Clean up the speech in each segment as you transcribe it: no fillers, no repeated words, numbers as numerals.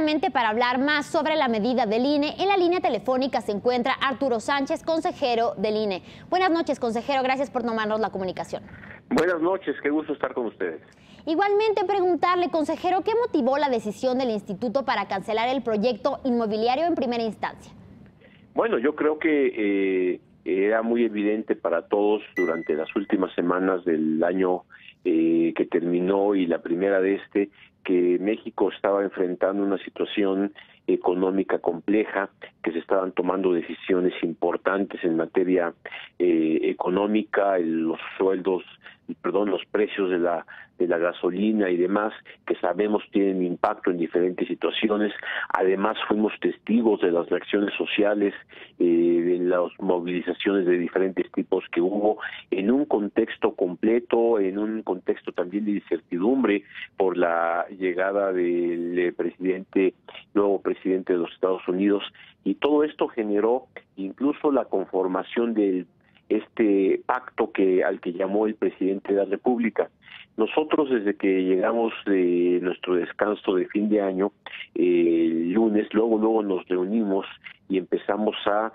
precisamente para hablar más sobre la medida del INE, en la línea telefónica se encuentra Arturo Sánchez, consejero del INE. Buenas noches, consejero, gracias por tomarnos la comunicación. Buenas noches, qué gusto estar con ustedes. Igualmente preguntarle, consejero, ¿qué motivó la decisión del instituto para cancelar el proyecto inmobiliario en primera instancia? Bueno, yo creo que era muy evidente para todos durante las últimas semanas del año que terminó y la primera de que México estaba enfrentando una situación económica compleja, que se estaban tomando decisiones importantes en materia económica, los precios de la gasolina y demás, que sabemos tienen impacto en diferentes situaciones. Además, fuimos testigos de las reacciones sociales, de las movilizaciones de diferentes tipos que hubo en un contexto completo, en un contexto también de incertidumbre por la llegada del nuevo presidente de los Estados Unidos, y todo esto generó incluso la conformación de este pacto al que llamó el presidente de la República. Nosotros, desde que llegamos de nuestro descanso de fin de año, el lunes, luego nos reunimos y empezamos a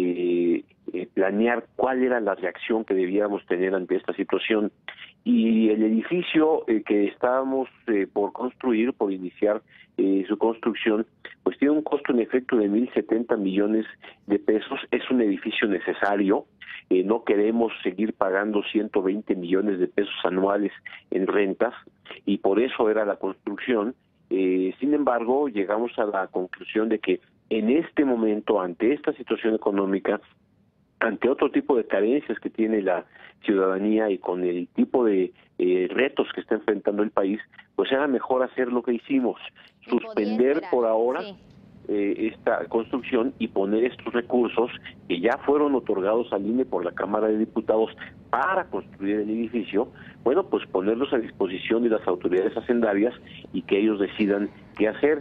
planear cuál era la reacción que debíamos tener ante esta situación. Y el edificio que estábamos por iniciar su construcción, pues tiene un costo en efecto de 1,070 millones de pesos. Es un edificio necesario. No queremos seguir pagando 120 millones de pesos anuales en rentas, y por eso era la construcción. Sin embargo, llegamos a la conclusión de que en este momento, ante esta situación económica, ante otro tipo de carencias que tiene la ciudadanía y con el tipo de retos que está enfrentando el país, pues era mejor hacer lo que hicimos, suspender por ahora esta construcción y poner estos recursos que ya fueron otorgados al INE por la Cámara de Diputados para construir el edificio, bueno, pues ponerlos a disposición de las autoridades hacendarias y que ellos decidan qué hacer.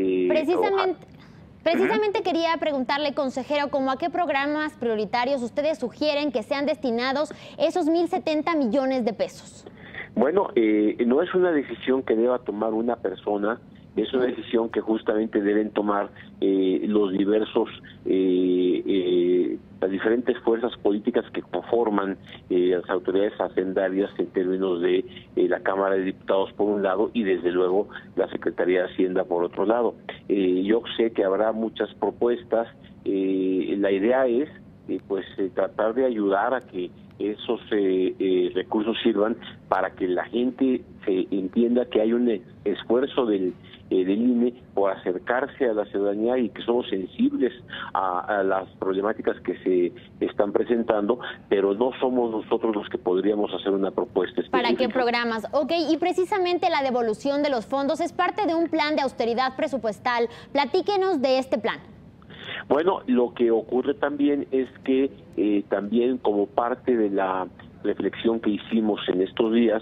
Precisamente quería preguntarle, consejero, ¿cómo a qué programas prioritarios ustedes sugieren que sean destinados esos 1,070 millones de pesos? Bueno, no es una decisión que deba tomar una persona, es una decisión que justamente deben tomar las diferentes fuerzas políticas que conforman las autoridades hacendarias en términos de la Cámara de Diputados por un lado y desde luego la Secretaría de Hacienda por otro lado. Yo sé que habrá muchas propuestas. La idea es tratar de ayudar a que esos recursos sirvan para que la gente se entienda que hay un esfuerzo del INE por acercarse a la ciudadanía y que somos sensibles a las problemáticas que se están presentando, pero no somos nosotros los que podríamos hacer una propuesta específica. ¿Para qué programas? Ok, y precisamente la devolución de los fondos es parte de un plan de austeridad presupuestal. Platíquenos de este plan. Bueno, lo que ocurre también es que también como parte de la reflexión que hicimos en estos días,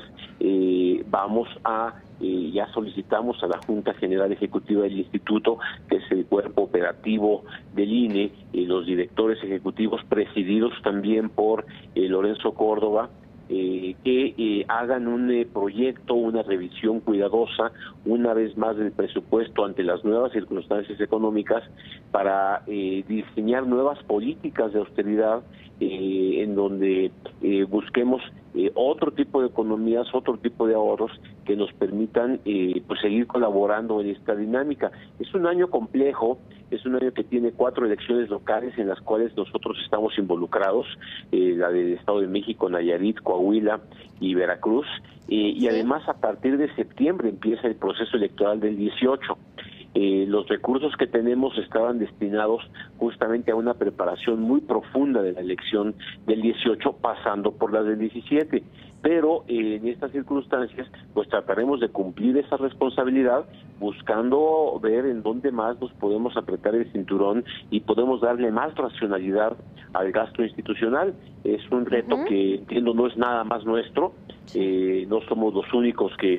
ya solicitamos a la Junta General Ejecutiva del Instituto, que es el cuerpo operativo del INE, los directores ejecutivos presididos también por Lorenzo Córdoba, que hagan un proyecto, una revisión cuidadosa, una vez más del presupuesto ante las nuevas circunstancias económicas, para diseñar nuevas políticas de austeridad en donde busquemos otro tipo de economías, otro tipo de ahorros que nos permitan seguir colaborando en esta dinámica. Es un año complejo, es un año que tiene 4 elecciones locales en las cuales nosotros estamos involucrados, la del Estado de México, Nayarit, Coahuila y Veracruz, y además a partir de septiembre empieza el proceso electoral del 18. Los recursos que tenemos estaban destinados justamente a una preparación muy profunda de la elección del 18, pasando por la del 17. Pero en estas circunstancias, pues trataremos de cumplir esa responsabilidad, buscando ver en dónde más nos podemos apretar el cinturón y podemos darle más racionalidad al gasto institucional. Es un reto que entiendo no es nada más nuestro, no somos los únicos que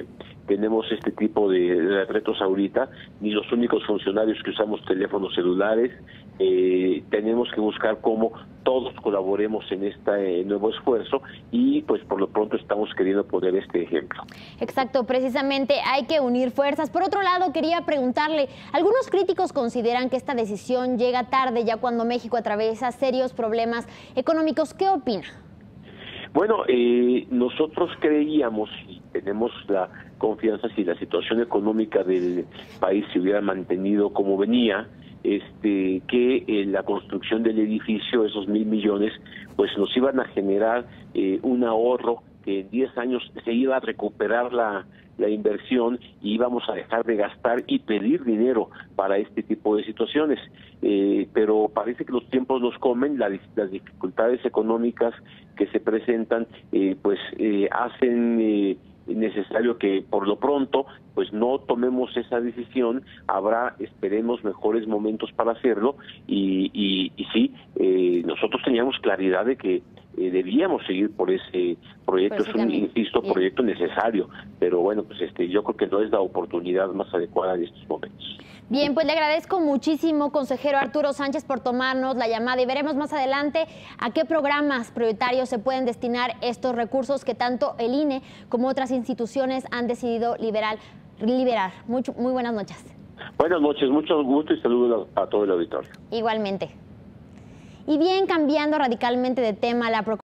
tenemos este tipo de retos ahorita, ni los únicos funcionarios que usamos teléfonos celulares. Tenemos que buscar cómo todos colaboremos en este nuevo esfuerzo y pues por lo pronto estamos queriendo poner este ejemplo. Exacto, precisamente hay que unir fuerzas. Por otro lado, quería preguntarle, algunos críticos consideran que esta decisión llega tarde ya cuando México atraviesa serios problemas económicos. ¿Qué opina? Bueno, nosotros creíamos y tenemos la confianza, si la situación económica del país se hubiera mantenido como venía, que la construcción del edificio, esos 1,000 millones, pues nos iban a generar un ahorro que en 10 años se iba a recuperar la inversión y íbamos a dejar de gastar y pedir dinero para este tipo de situaciones. Pero parece que los tiempos nos comen, las dificultades económicas que se presentan, hacen necesario que por lo pronto pues no tomemos esa decisión. Habrá, esperemos, mejores momentos para hacerlo y sí, nosotros teníamos claridad de que debíamos seguir por ese proyecto. Es un, insisto, proyecto necesario, pero bueno, pues yo creo que no es la oportunidad más adecuada en estos momentos. Bien, pues le agradezco muchísimo, consejero Arturo Sánchez, por tomarnos la llamada y veremos más adelante a qué programas prioritarios se pueden destinar estos recursos que tanto el INE como otras instituciones han decidido liberar. Muy buenas noches. Buenas noches, mucho gusto y saludos a todo el auditorio. Igualmente. Y bien, cambiando radicalmente de tema, la